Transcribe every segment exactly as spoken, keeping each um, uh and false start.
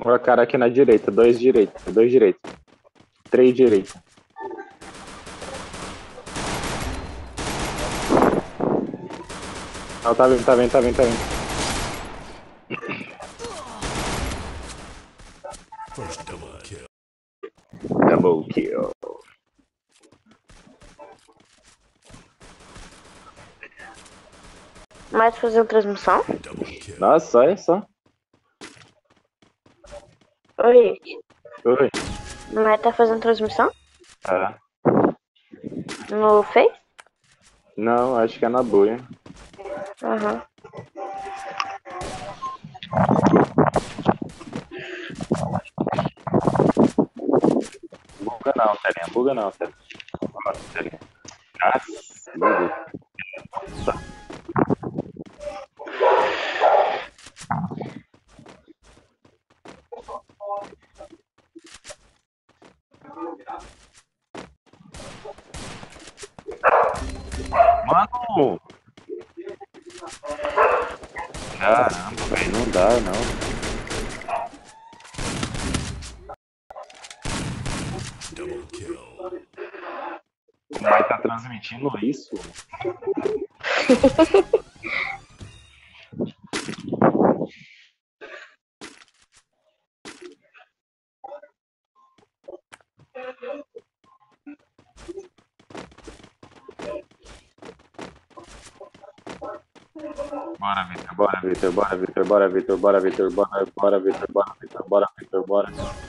O cara aqui na direita, dois direitos, dois direitos. Três direitos. Não, tá vindo, tá vindo, tá vindo, tá vindo. First double kill. Double kill. Mas fazendo transmissão? Double kill. Nossa, olha só. Oi. Oi. Mas tá fazendo transmissão? Ah. No Face? Não, acho que é na boia. Aham. Buga não, telinha. Buga não, telinha. Nossa, telinha. Nossa, bugou. Tá. Mano! Caramba, velho, não dá, não. Double kill. O Mai tá transmitindo isso? Bora, Vitor, bora, Vitor, bora, Vitor, bora, Vitor, bora, Vitor, bora, bora, Vitor, bora, Vitor, bora, Vitor, bora.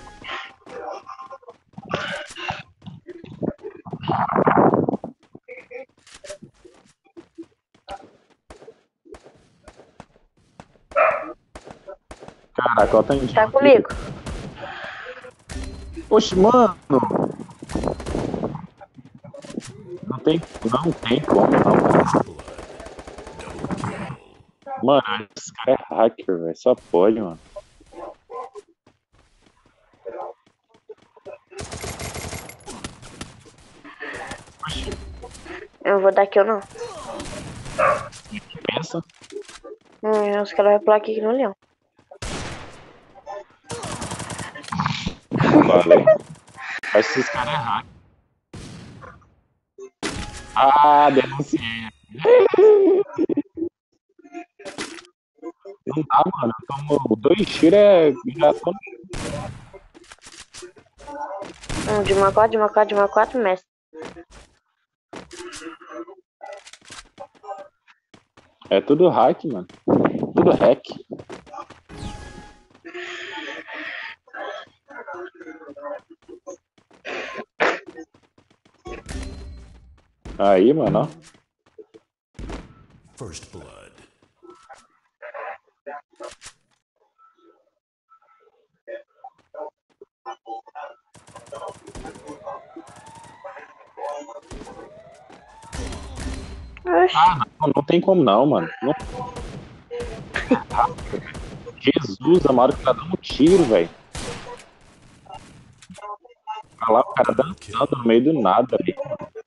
Caraca, ó, tá em Tá comigo? Oxe, mano! Não tem, não tem como, não. Mano, esse cara é hacker, velho. Só pode, mano. Eu não vou dar kill não. Pensa. Hum, os caras vão pular aqui no leão. Falei. Acho que esses caras é hacker. Ah, denunciei. Não dá, mano. Eu tomo dois tiros é. Já tô. Um de uma quatro, de uma quatro, de uma quatro, mestre. É tudo hack, mano. Tudo hack. Aí, mano, ó. First blood. Oxi. Ah, não, não tem como não, mano. Não... Jesus, amado, o cara dá um tiro, velho. Olha lá, o cara dançando no meio do nada ali.